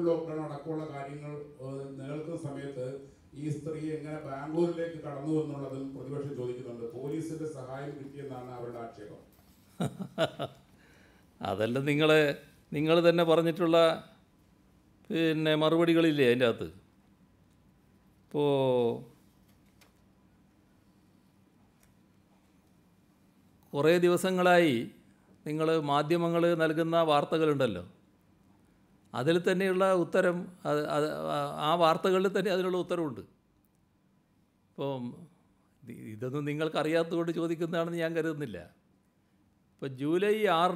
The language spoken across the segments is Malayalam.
ലോക്ക്ഡൗൺ അടക്കമുള്ള കാര്യങ്ങൾ നിലനിൽക്കുന്ന സമയത്ത് ഈ സ്ത്രീ എങ്ങനെ ബാംഗ്ലൂരിലേക്ക് കടന്നു എന്നുള്ളതും പ്രതിപക്ഷം ചോദിക്കുന്നുണ്ട്. പോലീസിന്റെ സഹായം കിട്ടിയെന്നാണ് അവരുടെ ആക്ഷേപം. അതല്ല നിങ്ങൾ തന്നെ പറഞ്ഞിട്ടുള്ള മറുപടികളില്ലേ അതിൻ്റെ അകത്ത്. ഇപ്പോൾ കുറേ ദിവസങ്ങളായി നിങ്ങൾ മാധ്യമങ്ങൾ നൽകുന്ന വാർത്തകളുണ്ടല്ലോ, അതിൽ തന്നെയുള്ള ഉത്തരം ആ വാർത്തകളിൽ തന്നെ അതിനുള്ള ഉത്തരവുണ്ട്. ഇപ്പം ഇതൊന്നും നിങ്ങൾക്കറിയാത്തതുകൊണ്ട് ചോദിക്കുന്നതാണെന്ന് ഞാൻ കരുതുന്നില്ല. ഇപ്പോൾ ജൂലൈ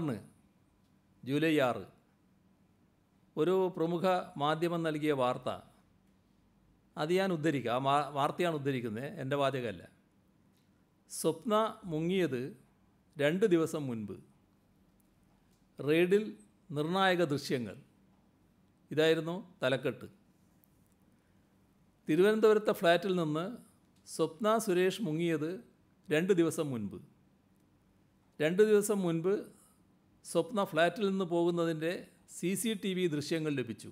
6 ഒരു പ്രമുഖ മാധ്യമം നൽകിയ വാർത്ത, അത് ഞാൻ ഉദ്ധരിക്കാം. ആ വാർത്തയാണ് ഉദ്ധരിക്കുന്നത്, എൻ്റെ വാചകമല്ല. സ്വപ്ന മുങ്ങിയത് 2 ദിവസം മുൻപ്, റെയ്ഡിൽ നിർണായക ദൃശ്യങ്ങൾ. ഇതായിരുന്നു തലക്കെട്ട്. തിരുവനന്തപുരത്തെ ഫ്ലാറ്റിൽ നിന്ന് സ്വപ്ന സുരേഷ് മുങ്ങിയത് 2 ദിവസം മുൻപ്. 2 ദിവസം മുൻപ് സ്വപ്ന ഫ്ലാറ്റിൽ നിന്ന് പോകുന്നതിൻ്റെ CCTV ദൃശ്യങ്ങൾ ലഭിച്ചു.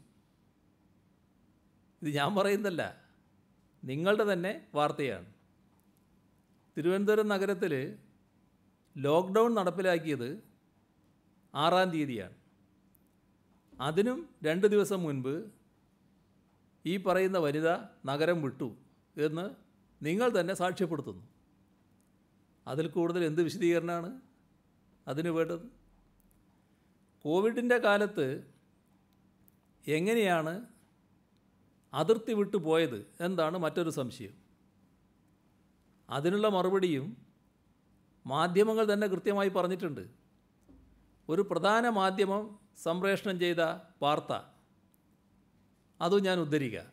ഇത് ഞാൻ പറയുന്നതല്ല, നിങ്ങളുടെ തന്നെ വാർത്തയാണ്. തിരുവനന്തപുരം നഗരത്തിൽ ലോക്ക്ഡൗൺ നടപ്പിലാക്കിയത് 6-ാം തീയതിയാണ്. അതിനും 2 ദിവസം മുൻപ് ഈ പറയുന്ന വനിത നഗരം വിട്ടു എന്ന് നിങ്ങൾ തന്നെ സാക്ഷ്യപ്പെടുത്തുന്നു. അതിൽ കൂടുതൽ എന്ത് വിശദീകരണമാണ് അതിന് വേണ്ടത്? കോവിഡിൻ്റെ കാലത്ത് എങ്ങനെയാണ് അതിർത്തി വിട്ടു പോയത് എന്താണ് മറ്റൊരു സംശയം. അതിനുള്ള മറുപടിയും മാധ്യമങ്ങൾ തന്നെ കൃത്യമായി പറഞ്ഞിട്ടുണ്ട്. ഒരു പ്രധാന മാധ്യമം സംപ്രേഷണം ചെയ്ത വാർത്ത, അതും ഞാൻ ഉദ്ധരിക്കുക.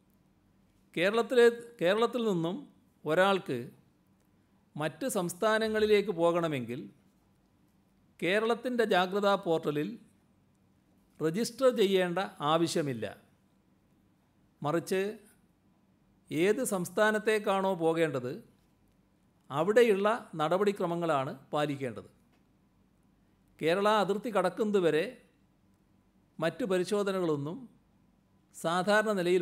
കേരളത്തിൽ നിന്നും ഒരാൾക്ക് മറ്റ് സംസ്ഥാനങ്ങളിലേക്ക് പോകണമെങ്കിൽ കേരളത്തിൻ്റെ ജാഗ്രതാ പോർട്ടലിൽ രജിസ്റ്റർ ചെയ്യേണ്ട ആവശ്യമില്ല. മറിച്ച് ഏത് സംസ്ഥാനത്തേക്കാണോ പോകേണ്ടത് അവിടെയുള്ള നടപടിക്രമങ്ങളാണ് പാലിക്കേണ്ടത്. കേരള അതിർത്തി കടക്കുന്നതുവരെ മറ്റു പരിശോധനകളൊന്നും സാധാരണ നിലയിൽ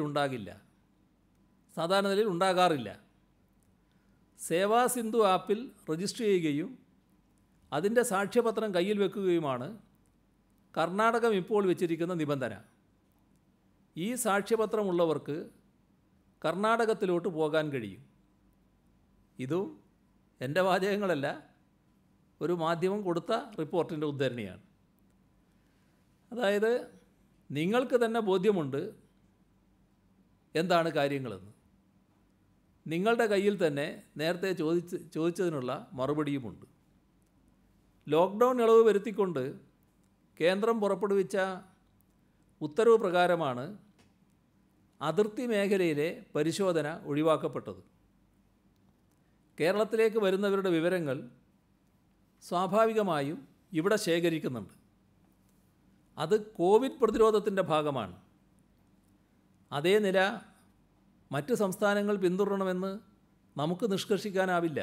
ഉണ്ടാകാറില്ല. സേവാസിന്ധു ആപ്പിൽ രജിസ്റ്റർ ചെയ്യുകയും അതിൻ്റെ സാക്ഷ്യപത്രം കയ്യിൽ വെക്കുകയുമാണ് കർണാടകം ഇപ്പോൾ വെച്ചിരിക്കുന്ന നിബന്ധന. ഈ സാക്ഷ്യപത്രമുള്ളവർക്ക് കർണാടകത്തിലോട്ട് പോകാൻ കഴിയും. ഇതും എൻ്റെ വാചകങ്ങളല്ല, ഒരു മാധ്യമം കൊടുത്ത റിപ്പോർട്ടിൻ്റെ ഉദ്ധരണിയാണ്. അതായത് നിങ്ങൾക്ക് തന്നെ ബോധ്യമുണ്ട് എന്താണ് കാര്യങ്ങളെന്ന്. നിങ്ങളുടെ കയ്യിൽ തന്നെ നേരത്തെ ചോദിച്ചതിനുള്ള മറുപടിയുമുണ്ട്. ലോക്ക്ഡൗൺ ഇളവ് വരുത്തിക്കൊണ്ട് കേന്ദ്രം പുറപ്പെടുവിച്ച ഉത്തരവ് പ്രകാരമാണ് അതിർത്തി മേഖലയിലെ പരിശോധന ഒഴിവാക്കപ്പെട്ടത്. കേരളത്തിലേക്ക് വരുന്നവരുടെ വിവരങ്ങൾ സ്വാഭാവികമായും ഇവിടെ ശേഖരിക്കുന്നുണ്ട്. അത് കോവിഡ് പ്രതിരോധത്തിൻ്റെ ഭാഗമാണ്. അതേ നില മറ്റ് സംസ്ഥാനങ്ങൾ പിന്തുടരണമെന്ന് നമുക്ക് നിഷ്കർഷിക്കാനാവില്ല.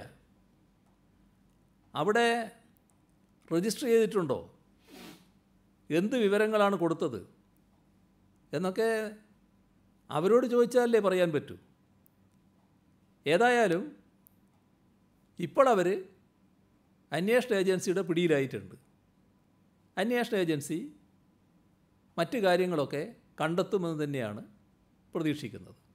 അവിടെ രജിസ്റ്റർ ചെയ്തിട്ടുണ്ടോ, എന്ത് വിവരങ്ങളാണ് കൊടുത്തത് എന്നൊക്കെ അവരോട് ചോദിച്ചാലേ പറയാൻ പറ്റൂ. ഏതായാലും ഇപ്പോൾ അവർ അന്വേഷണ ഏജൻസിയുടെ പിടിയിലായിട്ടുണ്ട്. അന്വേഷണ ഏജൻസി മറ്റ് കാര്യങ്ങളൊക്കെ കണ്ടെത്തുമെന്ന് തന്നെയാണ് പ്രതീക്ഷിക്കുന്നത്.